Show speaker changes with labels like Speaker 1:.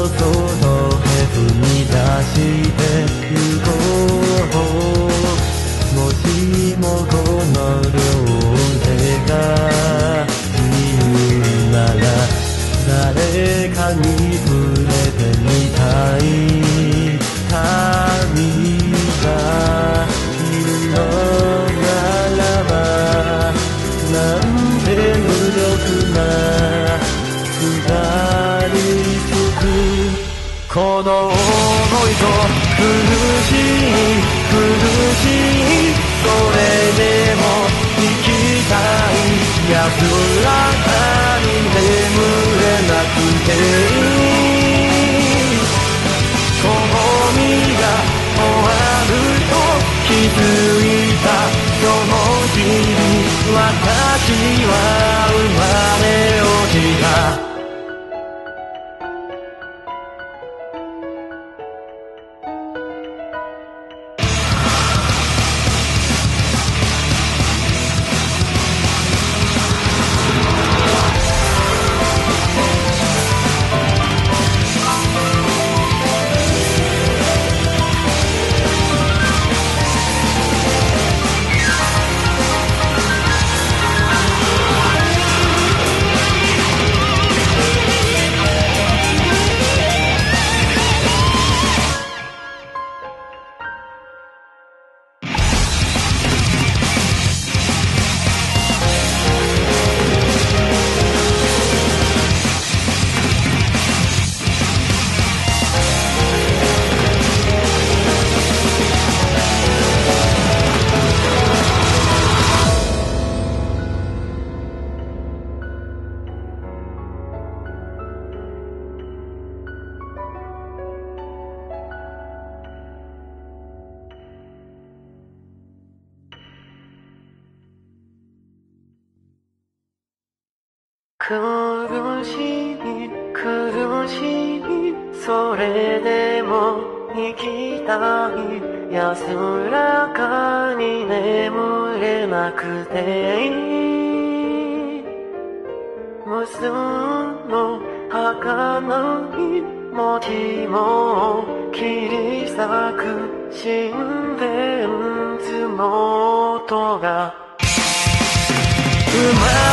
Speaker 1: 外へ踏み出してゆこう。もしもこの両手が自由なら誰かに触れてみたい。旅がいるのならばなんて無力な下りつくこの想いと苦しいそれでも生きたい。安らかに眠れなくてこの身が終わると気づいたその日に私は生まれ落ちた。苦しみそれでも生きたい。安らかに眠れなくて無数の儚い文字も切り裂く心電図の音が生まれ